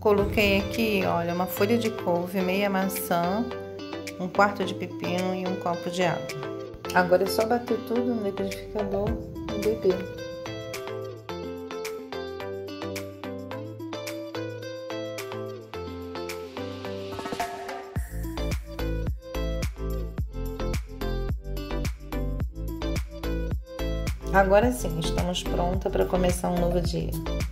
Coloquei aqui, olha, uma folha de couve, meia maçã, um quarto de pepino e um copo de água. Agora é só bater tudo no liquidificador e beber. Agora sim, estamos prontas para começar um novo dia.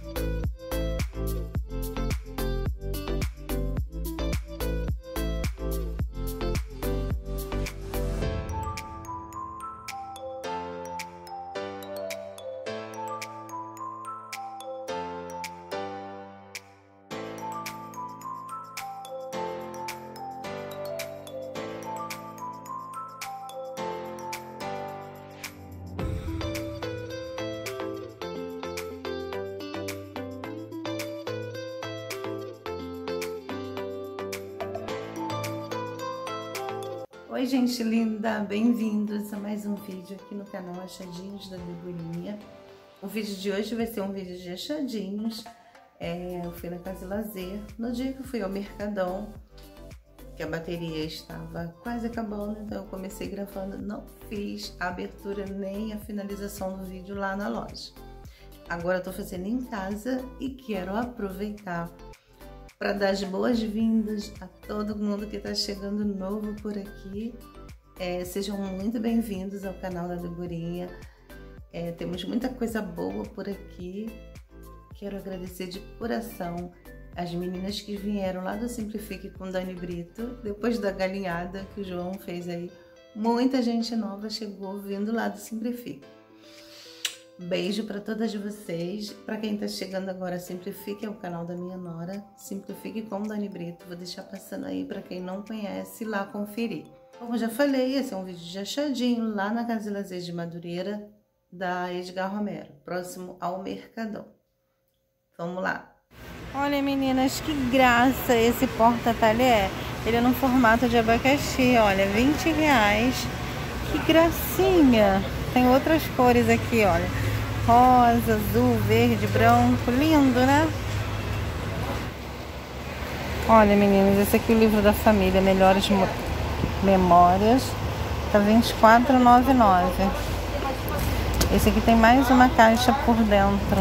Oi, gente linda, bem-vindos a mais um vídeo aqui no canal Achadinhos da Degorinha. O vídeo de hoje vai ser um vídeo de achadinhos. Eu fui na Casa Lazer, no dia que eu fui ao Mercadão, que a bateria estava quase acabando, então eu comecei gravando, não fiz a abertura nem a finalização do vídeo lá na loja. Agora eu tô fazendo em casa e quero aproveitar para dar as boas-vindas a todo mundo que está chegando novo por aqui. Sejam muito bem-vindos ao canal da Degorinha. Temos muita coisa boa por aqui. Quero agradecer de coração as meninas que vieram lá do Simplifique com Dani Brito, depois da galinhada que o João fez aí. Muita gente nova chegou vindo lá do Simplifique. Beijo para todas vocês. Para quem tá chegando agora, Simplifique é o canal da minha nora, Simplifique com Dani Brito. Vou deixar passando aí para quem não conhece, lá conferir. Como eu já falei, esse é um vídeo de achadinho lá na Casa Lazer de Madureira, da Edgar Romero, próximo ao Mercadão. Vamos lá. Olha, meninas, que graça esse porta-talher. Ele é no formato de abacaxi, olha, R$20. Que gracinha! Tem outras cores aqui, olha. Rosa, azul, verde, branco. Lindo, né? Olha, meninas, esse aqui é o livro da família, Melhores Memórias. Tá R$24,99. Esse aqui tem mais uma caixa por dentro,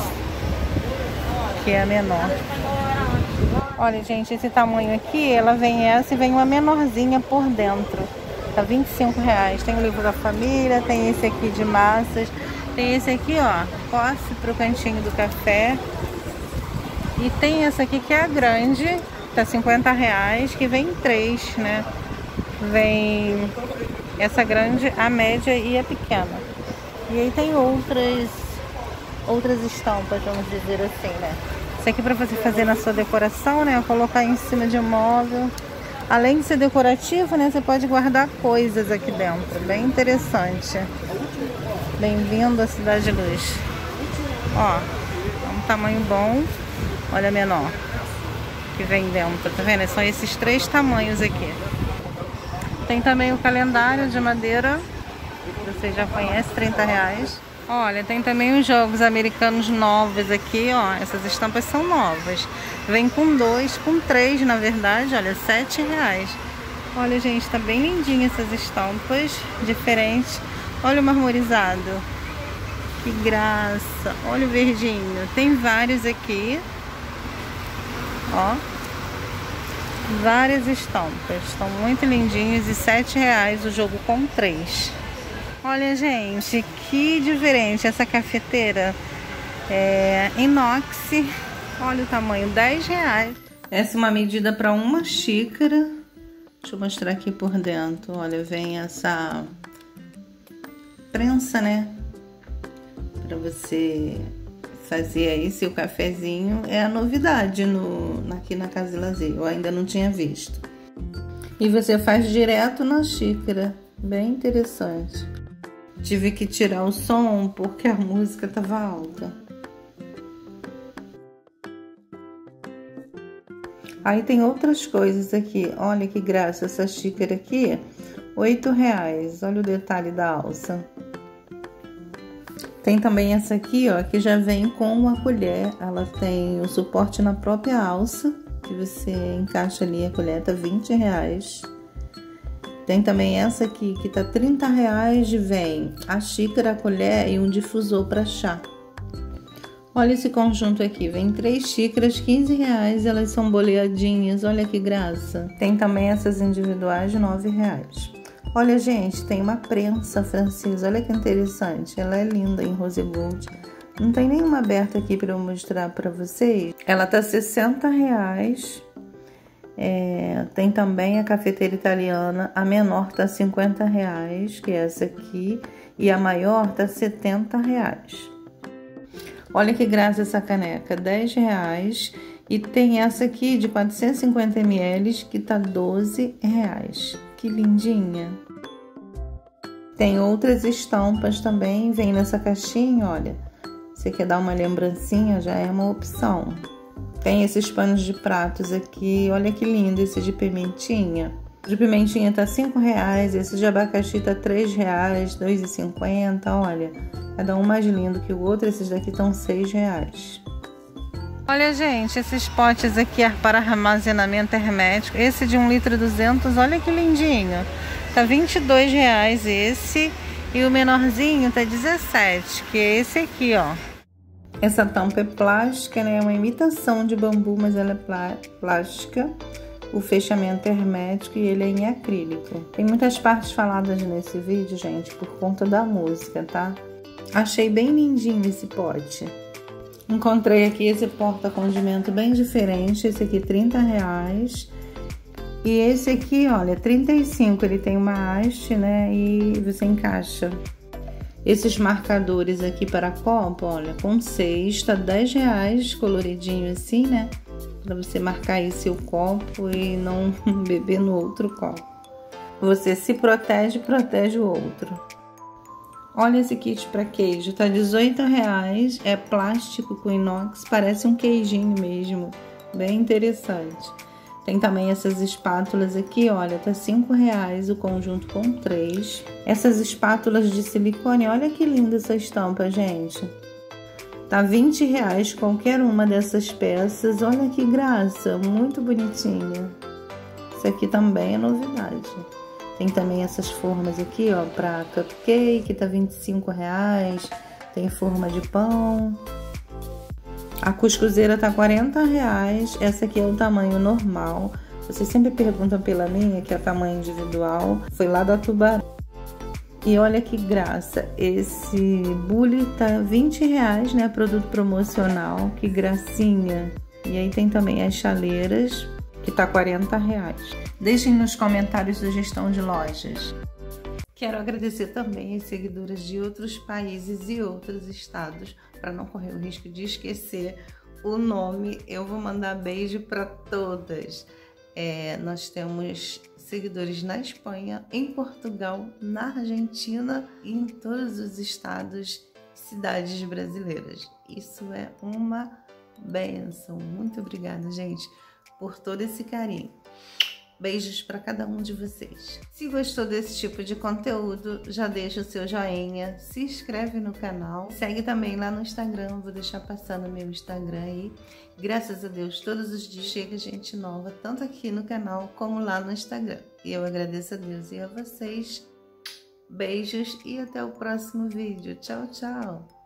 que é a menor. Olha, gente, esse tamanho aqui, ela vem essa e vem uma menorzinha por dentro. Tá R$25. Tem o livro da família, tem esse aqui de massas, tem esse aqui, ó, posse pro cantinho do café. E tem essa aqui que é a grande, tá R$50, que vem 3, né? Vem essa grande, a média e a pequena. E aí tem outras estampas, vamos dizer assim, né? Isso aqui pra você fazer na sua decoração, né? Colocar em cima de um móvel. Além de ser decorativo, né, você pode guardar coisas aqui dentro. Bem interessante. Bem-vindo à Cidade Luz. Ó, é um tamanho bom. Olha a menor que vem dentro, tá vendo? São esses 3 tamanhos aqui. Tem também o calendário de madeira. Você já conhece, R$30. Olha, tem também os jogos americanos novos aqui, ó. Essas estampas são novas. Vem com 2, com 3, na verdade, olha, R$7. Olha, gente, tá bem lindinha essas estampas, diferentes. Olha o marmorizado. Que graça. Olha o verdinho. Tem vários aqui. Ó. Várias estampas. Estão muito lindinhos e R$7 o jogo com 3. Olha, gente, que diferente essa cafeteira. Inox. Olha o tamanho, R$10. Essa é uma medida para uma xícara. Deixa eu mostrar aqui por dentro. Olha, vem essa prensa, né? Para você fazer aí seu cafezinho. É a novidade aqui na Casa Lazer. Eu ainda não tinha visto. E você faz direto na xícara. Bem interessante. Tive que tirar o som porque a música tava alta. Aí tem outras coisas aqui. Olha que graça, essa xícara aqui, R$8. Olha o detalhe da alça. Tem também essa aqui, ó, que já vem com uma colher. Ela tem o suporte na própria alça, que você encaixa ali a colher, tá R$20. Tem também essa aqui, que tá R$30, vem a xícara, a colher e um difusor para chá. Olha esse conjunto aqui, vem 3 xícaras, R$15, elas são boleadinhas, olha que graça. Tem também essas individuais de R$9. Olha, gente, tem uma prensa francesa, olha que interessante, ela é linda em rose gold. Não tem nenhuma aberta aqui para eu mostrar para vocês. Ela tá R$60. Tem também a cafeteira italiana, a menor tá R$50, que é essa aqui, e a maior tá R$70. Olha que graça essa caneca, R$10. E tem essa aqui de 450 ml, que tá R$12. Que lindinha. Tem outras estampas também, vem nessa caixinha, olha. Você quer dar uma lembrancinha, já é uma opção. Tem esses panos de pratos aqui, olha que lindo esse de pimentinha. O de pimentinha tá R$5, esse de abacaxi tá R$3, R$2,50, olha. Cada um mais lindo que o outro, esses daqui estão R$6. Olha, gente, esses potes aqui para armazenamento hermético. Esse de 1,2 litro, olha que lindinho. Tá R$22 esse. E o menorzinho tá 17, que é esse aqui, ó. Essa tampa é plástica, né? É uma imitação de bambu, mas ela é plástica. O fechamento é hermético e ele é em acrílico. Tem muitas partes faladas nesse vídeo, gente, por conta da música, tá? Achei bem lindinho esse pote. Encontrei aqui esse porta-condimento bem diferente, esse aqui R$30. E esse aqui, olha, R$35, ele tem uma haste, né, e você encaixa. Esses marcadores aqui para copo, olha, com 6, tá R$10, coloridinho assim, né, para você marcar aí seu copo e não beber no outro copo. Você se protege, protege o outro. Olha esse kit para queijo, tá R$18, é plástico com inox, parece um queijinho mesmo, bem interessante. Tem também essas espátulas aqui, olha, tá R$5 o conjunto com 3. Essas espátulas de silicone, olha que linda essa estampa, gente. Tá R$20 qualquer uma dessas peças, olha que graça, muito bonitinha. Isso aqui também é novidade. Tem também essas formas aqui, ó, para cupcake, tá R$25. Tem forma de pão. A cuscuzeira tá R$40. Essa aqui é o tamanho normal. Vocês sempre perguntam pela minha, que é tamanho individual. Foi lá da Tubarão. E olha que graça. Esse bule tá R$20, né? Produto promocional. Que gracinha. E aí tem também as chaleiras, que tá R$40. Deixem nos comentários sugestão de lojas. Quero agradecer também as seguidoras de outros países e outros estados, para não correr o risco de esquecer o nome. Eu vou mandar beijo para todas. Nós temos seguidores na Espanha, em Portugal, na Argentina e em todos os estados e cidades brasileiras. Isso é uma bênção. Muito obrigada, gente, por todo esse carinho. Beijos para cada um de vocês. Se gostou desse tipo de conteúdo, já deixa o seu joinha, se inscreve no canal, segue também lá no Instagram, vou deixar passando meu Instagram aí. Graças a Deus, todos os dias chega gente nova, tanto aqui no canal como lá no Instagram. E eu agradeço a Deus e a vocês. Beijos e até o próximo vídeo. Tchau, tchau!